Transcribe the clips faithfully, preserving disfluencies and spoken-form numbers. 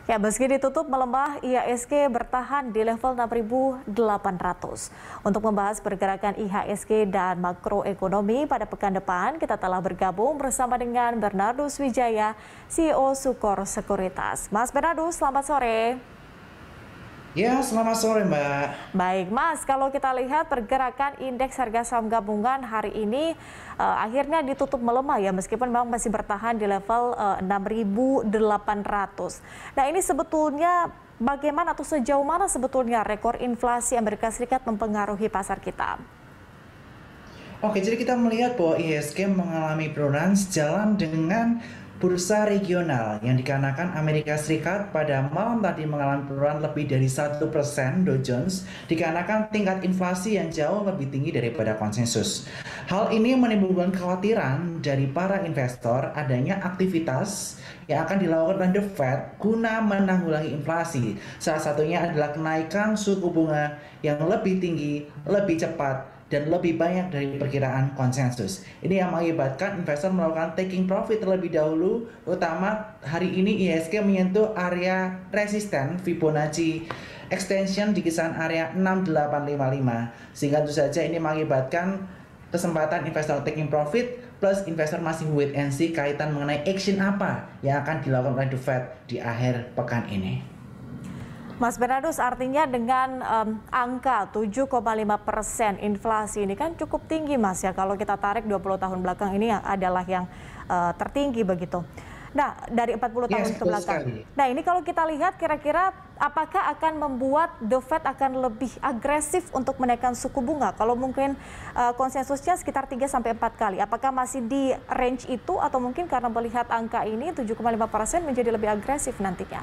Ya, meski ditutup melemah, I H S G bertahan di level enam ribu delapan ratus. Untuk membahas pergerakan I H S G dan makroekonomi pada pekan depan, kita telah bergabung bersama dengan Bernardus Wijaya, C E O Sukor Sekuritas. Mas Bernardus, selamat sore. Ya, selamat sore, Mbak. Baik, Mas, kalau kita lihat pergerakan indeks harga saham gabungan hari ini uh, akhirnya ditutup melemah ya, meskipun memang masih bertahan di level uh, enam ribu delapan ratus. Nah, ini sebetulnya bagaimana atau sejauh mana sebetulnya rekor inflasi Amerika Serikat mempengaruhi pasar kita? Oke, jadi kita melihat bahwa I H S G mengalami penurunan sejalan dengan bursa regional yang dikarenakan Amerika Serikat pada malam tadi mengalami penurunan lebih dari satu persen Dow Jones dikarenakan tingkat inflasi yang jauh lebih tinggi daripada konsensus. Hal ini menimbulkan kekhawatiran dari para investor adanya aktivitas yang akan dilakukan oleh The Fed guna menanggulangi inflasi. Salah satunya adalah kenaikan suku bunga yang lebih tinggi, lebih cepat, dan lebih banyak dari perkiraan konsensus. Ini yang mengakibatkan investor melakukan taking profit terlebih dahulu, utama hari ini I H S G menyentuh area resisten Fibonacci extension di kisaran area enam delapan lima lima, sehingga tentu saja ini mengakibatkan kesempatan investor taking profit plus investor masih wait and see kaitan mengenai action apa yang akan dilakukan oleh The Fed di akhir pekan ini. Mas Bernardus, artinya dengan um, angka tujuh koma lima persen inflasi ini kan cukup tinggi, Mas, ya. Kalau kita tarik dua puluh tahun belakang ini yang adalah yang uh, tertinggi begitu. Nah, dari empat puluh tahun Yes, ke belakang. sekali. Nah, ini kalau kita lihat kira-kira apakah akan membuat The Fed akan lebih agresif untuk menaikkan suku bunga? Kalau mungkin uh, konsensusnya sekitar tiga sampai empat kali. Apakah masih di range itu atau mungkin karena melihat angka ini tujuh koma lima persen menjadi lebih agresif nantinya?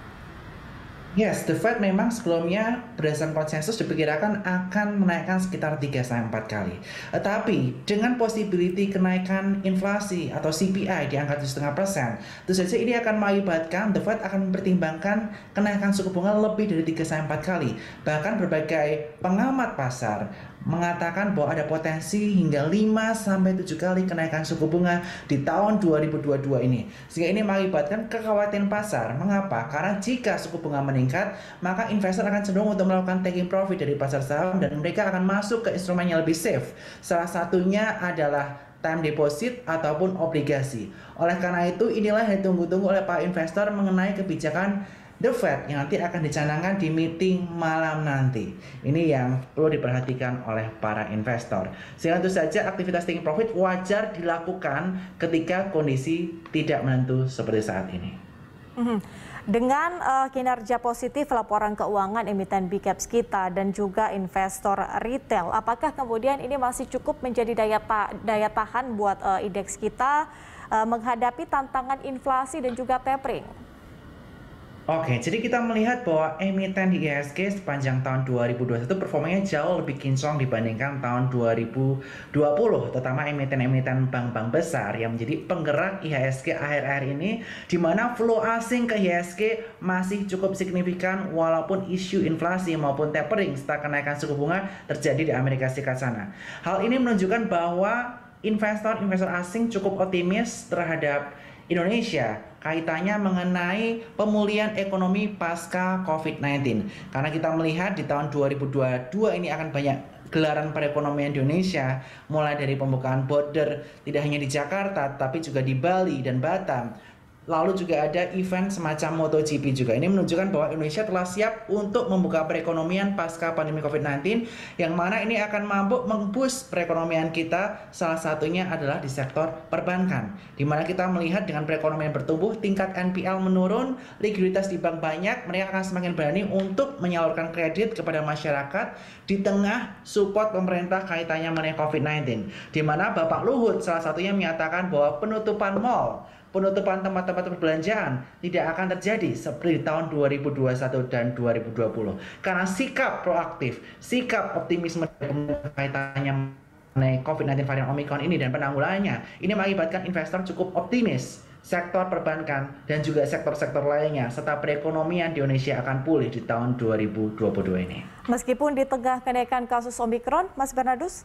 Yes, The Fed memang sebelumnya berdasarkan konsensus diperkirakan akan menaikkan sekitar tiga sampai empat kali. Tetapi dengan possibility kenaikan inflasi atau C P I di angka tujuh koma lima persen, tentu saja ini akan mengakibatkan The Fed akan mempertimbangkan kenaikan suku bunga lebih dari tiga sampai empat kali. Bahkan berbagai pengamat pasar mengatakan bahwa ada potensi hingga lima sampai tujuh kali kenaikan suku bunga di tahun dua ribu dua puluh dua ini. Sehingga ini mengakibatkan kekhawatiran pasar. Mengapa? Karena jika suku bunga meningkat, maka investor akan cenderung untuk melakukan taking profit dari pasar saham dan mereka akan masuk ke instrumen yang lebih safe. Salah satunya adalah time deposit ataupun obligasi. Oleh karena itu, inilah yang ditunggu-tunggu oleh para investor mengenai kebijakan The Fed yang nanti akan dicanangkan di meeting malam nanti. Ini yang perlu diperhatikan oleh para investor. Sehingga tentu saja aktivitas taking profit wajar dilakukan ketika kondisi tidak menentu seperti saat ini. Dengan uh, kinerja positif laporan keuangan emiten big caps kita dan juga investor retail, apakah kemudian ini masih cukup menjadi daya, ta daya tahan buat uh, indeks kita uh, menghadapi tantangan inflasi dan juga tapering? Oke, jadi kita melihat bahwa emiten di I H S G sepanjang tahun dua ribu dua puluh satu performanya jauh lebih kinclong dibandingkan tahun dua ribu dua puluh, terutama emiten-emiten bank-bank besar yang menjadi penggerak I H S G akhir-akhir ini, di mana flow asing ke I H S G masih cukup signifikan walaupun isu inflasi maupun tapering serta kenaikan suku bunga terjadi di Amerika Serikat sana. Hal ini menunjukkan bahwa investor-investor asing cukup optimis terhadap Indonesia kaitannya mengenai pemulihan ekonomi pasca COVID sembilan belas. Karena kita melihat di tahun dua ribu dua puluh dua ini akan banyak gelaran perekonomian di Indonesia, mulai dari pembukaan border tidak hanya di Jakarta tapi juga di Bali dan Batam. Lalu juga ada event semacam MotoGP juga. Ini menunjukkan bahwa Indonesia telah siap untuk membuka perekonomian pasca pandemi COVID sembilan belas, yang mana ini akan mampu memboost perekonomian kita. Salah satunya adalah di sektor perbankan, di mana kita melihat dengan perekonomian bertumbuh, tingkat N P L menurun, likuiditas di bank banyak, mereka akan semakin berani untuk menyalurkan kredit kepada masyarakat di tengah support pemerintah kaitannya mengenai COVID sembilan belas. Di mana Bapak Luhut salah satunya menyatakan bahwa penutupan mal, penutupan tempat-tempat perbelanjaan tidak akan terjadi seperti di tahun dua ribu dua puluh satu dan dua ribu dua puluh. Karena sikap proaktif, sikap optimisme kaitannya mengenai COVID sembilan belas varian Omicron ini dan penanggulangannya, ini mengakibatkan investor cukup optimis. Sektor perbankan dan juga sektor-sektor lainnya serta perekonomian di Indonesia akan pulih di tahun dua ribu dua puluh dua ini. Meskipun di tengah kenaikan kasus Omicron, Mas Bernardus?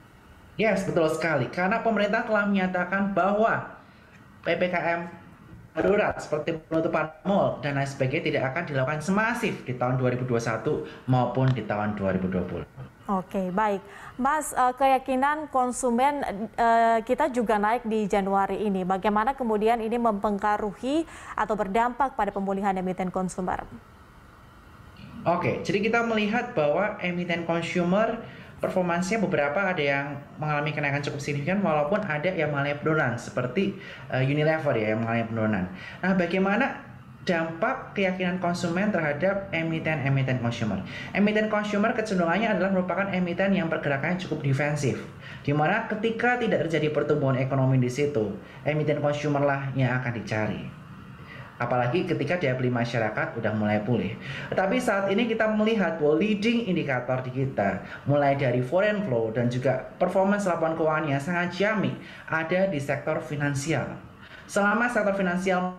Yes, betul sekali. Karena pemerintah telah menyatakan bahwa P P K M darurat seperti penutupan mal dan lain sebagainya tidak akan dilakukan semasif di tahun dua ribu dua puluh satu maupun di tahun dua ribu dua puluh. Oke, baik. Mas, eh, keyakinan konsumen eh, kita juga naik di Januari ini. Bagaimana kemudian ini mempengaruhi atau berdampak pada pemulihan emiten konsumer? Oke, jadi kita melihat bahwa emiten consumer performansnya beberapa ada yang mengalami kenaikan cukup signifikan walaupun ada yang mengalami penurunan seperti uh, Unilever ya yang mengalami penurunan. Nah, bagaimana dampak keyakinan konsumen terhadap emiten-emiten consumer? Emiten consumer kecenderungannya adalah merupakan emiten yang pergerakannya cukup defensif, di mana ketika tidak terjadi pertumbuhan ekonomi di situ, emiten consumer lah yang akan dicari. Apalagi ketika daya beli masyarakat udah mulai pulih. Tetapi saat ini kita melihat bahwa leading indikator di kita, mulai dari foreign flow dan juga performance laporan keuangan yang sangat ciamik, ada di sektor finansial. Selama sektor finansial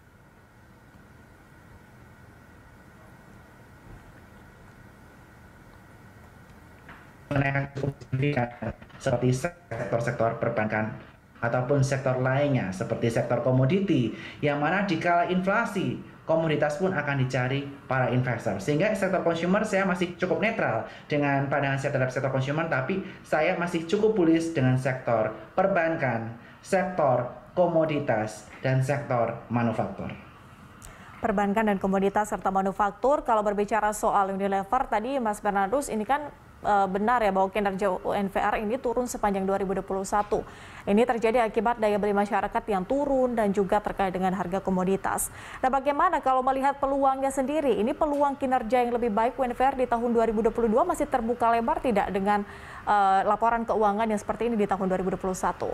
menaikkan cukup signifikan, seperti sektor-sektor perbankan ataupun sektor lainnya seperti sektor komoditi yang mana dikala inflasi komoditas pun akan dicari para investor, sehingga sektor consumer saya masih cukup netral dengan pandangan saya terhadap sektor consumer, tapi saya masih cukup bullish dengan sektor perbankan, sektor komoditas, dan sektor manufaktur. Perbankan dan komoditas serta manufaktur. Kalau berbicara soal Unilever tadi Mas Bernardus, ini kan benar ya bahwa kinerja U N V R ini turun sepanjang dua ribu dua puluh satu. Ini terjadi akibat daya beli masyarakat yang turun dan juga terkait dengan harga komoditas. Nah, bagaimana kalau melihat peluangnya sendiri? Ini peluang kinerja yang lebih baik U N V R di tahun dua ribu dua puluh dua masih terbuka lebar tidak dengan uh, laporan keuangan yang seperti ini di tahun dua ribu dua puluh satu?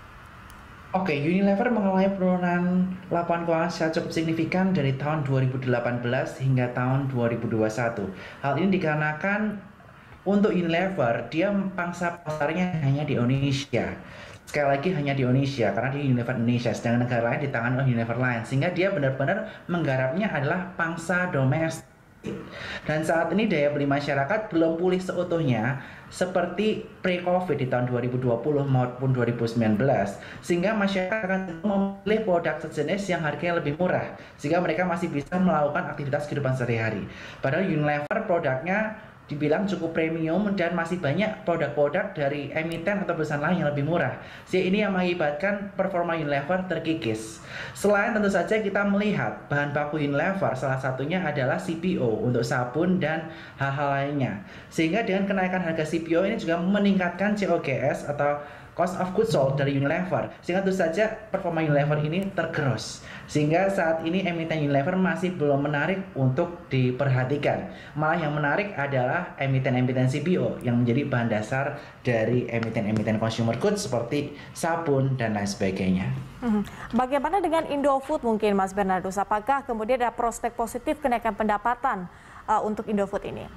Oke, Unilever mengalami penurunan laporan keuangan secara cukup signifikan dari tahun dua ribu delapan belas hingga tahun dua ribu dua puluh satu. Hal ini dikarenakan untuk Unilever, dia pangsa pasarnya hanya di Indonesia. Sekali lagi hanya di Indonesia, karena di Unilever Indonesia, sedangkan negara lain ditangani oleh Unilever lain. Sehingga dia benar-benar menggarapnya adalah pangsa domestik. Dan saat ini daya beli masyarakat belum pulih seutuhnya seperti pre-Covid di tahun dua ribu dua puluh maupun dua ribu sembilan belas. Sehingga masyarakat akan memilih produk sejenis yang harganya lebih murah. Sehingga mereka masih bisa melakukan aktivitas kehidupan sehari-hari. Padahal Unilever produknya dibilang cukup premium dan masih banyak produk-produk dari emiten atau perusahaan lain yang lebih murah. Sehingga ini yang mengakibatkan performa Unilever terkikis. Selain tentu saja kita melihat bahan baku Unilever salah satunya adalah C P O untuk sabun dan hal-hal lainnya. Sehingga dengan kenaikan harga C P O ini juga meningkatkan C O G S atau cost of goods sold dari Unilever, sehingga tentu saja performa Unilever ini tergerus. Sehingga saat ini emiten Unilever masih belum menarik untuk diperhatikan. Malah yang menarik adalah emiten-emiten C P O yang menjadi bahan dasar dari emiten-emiten consumer goods seperti sabun dan lain sebagainya. Bagaimana dengan Indofood mungkin Mas Bernardus? Apakah kemudian ada prospek positif kenaikan pendapatan uh, untuk Indofood ini?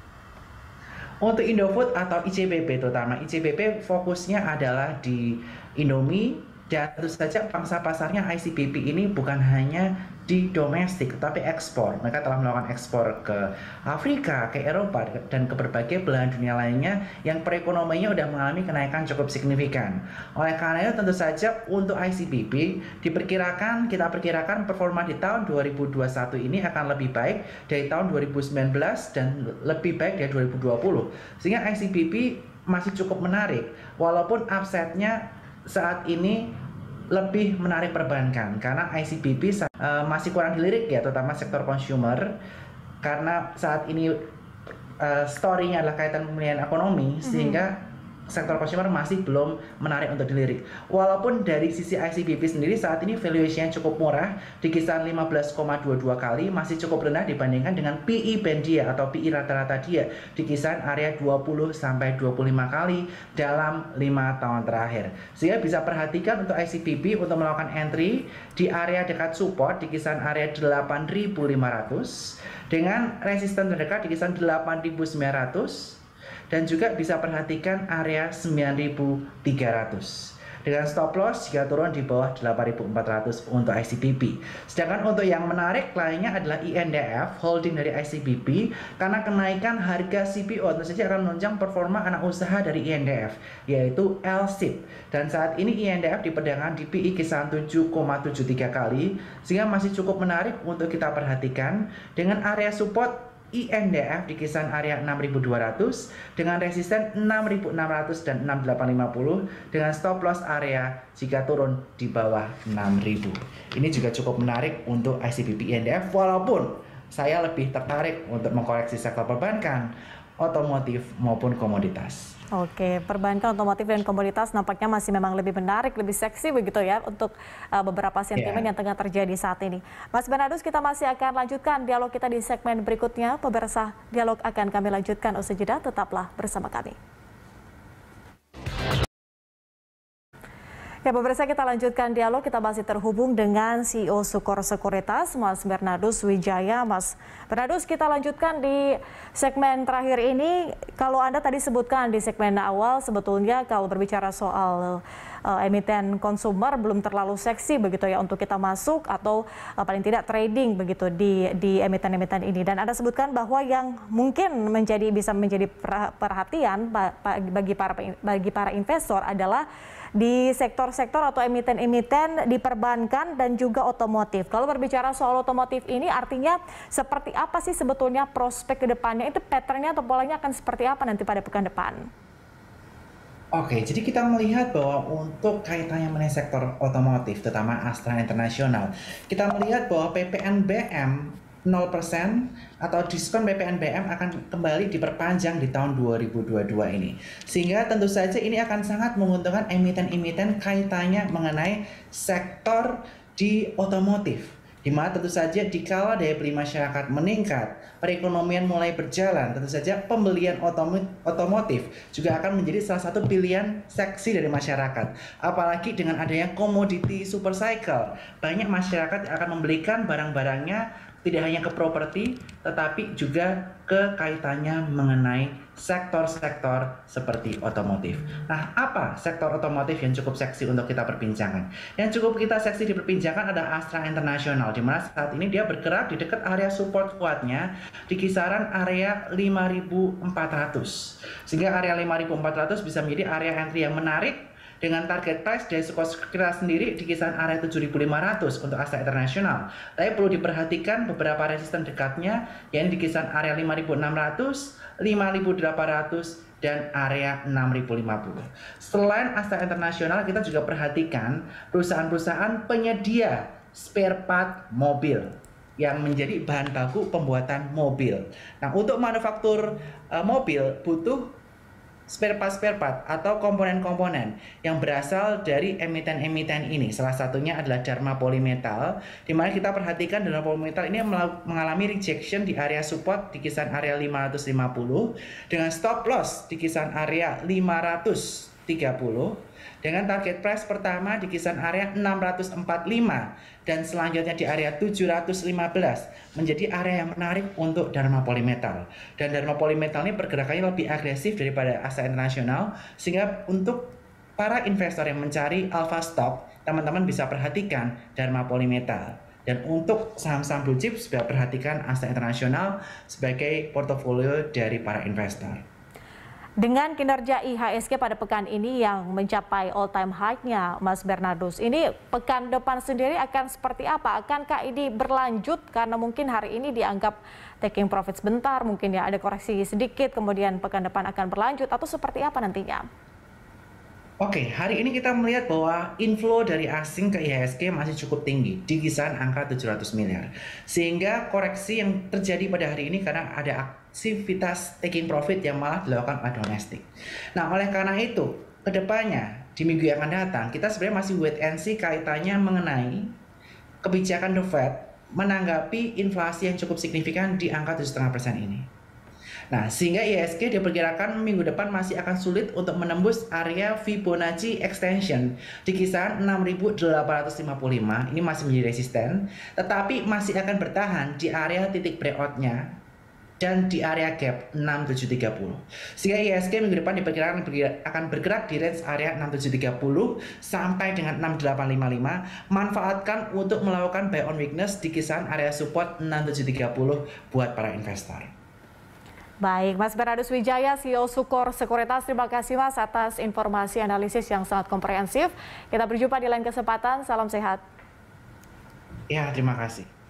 Untuk Indofood atau I C B P terutama, I C B P fokusnya adalah di Indomie dan tentu saja pangsa pasarnya I C B P ini bukan hanya di domestik tetapi ekspor. Mereka telah melakukan ekspor ke Afrika, ke Eropa, dan ke berbagai belahan dunia lainnya yang perekonomiannya sudah mengalami kenaikan cukup signifikan. Oleh karena itu tentu saja untuk I C B P diperkirakan, kita perkirakan performa di tahun dua ribu dua puluh satu ini akan lebih baik dari tahun dua ribu sembilan belas dan lebih baik dari dua ribu dua puluh. Sehingga I C B P masih cukup menarik walaupun upside-nya saat ini lebih menarik perbankan karena I C B P uh, masih kurang dilirik ya, terutama sektor consumer, karena saat ini uh, story-nya adalah kaitan pemulihan ekonomi, mm-hmm. sehingga sektor consumer masih belum menarik untuk dilirik. Walaupun dari sisi I C B P sendiri saat ini valuation-nya cukup murah di kisaran lima belas koma dua dua kali, masih cukup rendah dibandingkan dengan P E band dia atau P E rata-rata dia di kisaran area dua puluh sampai dua puluh lima kali dalam lima tahun terakhir. Sehingga bisa perhatikan untuk I C B P untuk melakukan entry di area dekat support di kisaran area delapan ribu lima ratus dengan resisten terdekat di kisaran delapan ribu sembilan ratus. Dan juga bisa perhatikan area sembilan ribu tiga ratus. dengan stop loss jika turun di bawah delapan ribu empat ratus untuk I C B P. Sedangkan untuk yang menarik lainnya adalah I N D F, holding dari I C B P, karena kenaikan harga C P O tentu saja akan menunjang performa anak usaha dari I N D F, yaitu L S I P. Dan saat ini I N D F diperdagangkan di P I kisaran tujuh koma tujuh tiga kali, sehingga masih cukup menarik untuk kita perhatikan dengan area support I N D F di kisaran area enam ribu dua ratus dengan resisten enam ribu enam ratus dan enam ribu delapan ratus lima puluh dengan stop loss area jika turun di bawah enam ribu. Ini juga cukup menarik untuk I C B P I N D F, walaupun saya lebih tertarik untuk mengkoreksi sektor perbankan, otomotif maupun komoditas. Oke, perbankan, otomotif, dan komoditas nampaknya masih memang lebih menarik, lebih seksi begitu ya untuk uh, beberapa sentimen yeah. yang tengah terjadi saat ini. Mas Bernardus, kita masih akan lanjutkan dialog kita di segmen berikutnya. Pemirsa, dialog akan kami lanjutkan usai jeda, tetaplah bersama kami. Ya, pemirsa, kita lanjutkan dialog. Kita masih terhubung dengan C E O Sukor Sekuritas, Mas Bernardus Wijaya. Mas Bernardus, kita lanjutkan di segmen terakhir ini. Kalau Anda tadi sebutkan di segmen awal, sebetulnya kalau berbicara soal uh, emiten konsumer belum terlalu seksi begitu ya untuk kita masuk atau uh, paling tidak trading begitu di di emiten-emiten ini. Dan Anda sebutkan bahwa yang mungkin menjadi bisa menjadi perhatian bagi para bagi para investor adalah di sektor-sektor atau emiten-emiten di perbankan dan juga otomotif. Kalau berbicara soal otomotif ini artinya seperti apa sih sebetulnya prospek ke depannya? Itu patternnya atau polanya akan seperti apa nanti pada pekan depan? Oke, jadi kita melihat bahwa untuk kaitannya mengenai sektor otomotif, terutama Astra International, kita melihat bahwa P P N B M nol persen atau diskon P P N B M akan kembali diperpanjang di tahun dua ribu dua puluh dua ini. Sehingga tentu saja ini akan sangat menguntungkan emiten-emiten kaitannya mengenai sektor di otomotif. Di mana tentu saja dikala daya beli masyarakat meningkat, perekonomian mulai berjalan, tentu saja pembelian otomotif juga akan menjadi salah satu pilihan seksi dari masyarakat. Apalagi dengan adanya komoditi super cycle, banyak masyarakat akan membelikan barang-barangnya tidak hanya ke properti, tetapi juga ke kaitannya mengenai sektor-sektor seperti otomotif. Nah, apa sektor otomotif yang cukup seksi untuk kita perbincangkan? Yang cukup kita seksi diperbincangkan ada Astra International, di mana saat ini dia bergerak di dekat area support kuatnya di kisaran area lima ribu empat ratus. Sehingga area lima ribu empat ratus bisa menjadi area entry yang menarik dengan target price dari Sukor Sekuritas sendiri di kisaran area tujuh ribu lima ratus untuk Astra International. Tapi perlu diperhatikan beberapa resisten dekatnya, yaitu di kisaran area lima ribu enam ratus, lima ribu delapan ratus, dan area enam ribu lima puluh. Selain Astra International, kita juga perhatikan perusahaan-perusahaan penyedia spare part mobil yang menjadi bahan baku pembuatan mobil. Nah, untuk manufaktur uh, mobil butuh spare part spare part atau komponen-komponen yang berasal dari emiten-emiten ini. Salah satunya adalah Dharma Polymetal, di mana kita perhatikan Dharma Polymetal ini mengalami rejection di area support di kisaran area lima ratus lima puluh dengan stop loss di kisaran area lima ratus tiga puluh dengan target price pertama di kisaran area enam ratus empat puluh lima dan selanjutnya di area tujuh ratus lima belas menjadi area yang menarik untuk Dharma Polymetal. Dan Dharma Polymetal ini pergerakannya lebih agresif daripada Astra International, sehingga untuk para investor yang mencari alpha stock, teman-teman bisa perhatikan Dharma Polymetal. Dan untuk saham-saham blue chip, bisa perhatikan Astra International sebagai portofolio dari para investor. Dengan kinerja I H S G pada pekan ini yang mencapai all time high-nya, Mas Bernardus, ini pekan depan sendiri akan seperti apa? Akankah ini berlanjut karena mungkin hari ini dianggap taking profit sebentar, mungkin ya ada koreksi sedikit, kemudian pekan depan akan berlanjut atau seperti apa nantinya? Oke, hari ini kita melihat bahwa inflow dari asing ke I H S G masih cukup tinggi, di kisaran angka tujuh ratus miliar. Sehingga koreksi yang terjadi pada hari ini karena ada aktivitas taking profit yang malah dilakukan oleh domestik. Nah, oleh karena itu, kedepannya di minggu yang akan datang, kita sebenarnya masih wait and see kaitannya mengenai kebijakan The Fed menanggapi inflasi yang cukup signifikan di angka tujuh koma lima persen ini. Nah, sehingga I H S G diperkirakan minggu depan masih akan sulit untuk menembus area Fibonacci extension di kisaran enam ribu delapan ratus lima puluh lima. Ini masih menjadi resisten, tetapi masih akan bertahan di area titik breakout-nya dan di area gap enam tujuh tiga nol. Sehingga I H S G minggu depan diperkirakan akan bergerak di range area enam tujuh tiga nol sampai dengan enam delapan lima lima. Manfaatkan untuk melakukan buy on weakness di kisaran area support enam tujuh tiga nol buat para investor. Baik, Mas Bernardus Wijaya, C E O Sukor Sekuritas, terima kasih Mas atas informasi analisis yang sangat komprehensif. Kita berjumpa di lain kesempatan, salam sehat. Ya, terima kasih.